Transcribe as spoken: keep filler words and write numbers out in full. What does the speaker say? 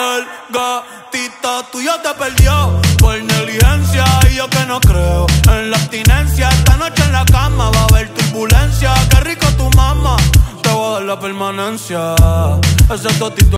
El gatito tuyo te perdió por negligencia y yo que no creo en la abstinencia. Esta noche en la cama va a haber turbulencia. Qué rico tu mamá, te voy a dar la permanencia. Ese totito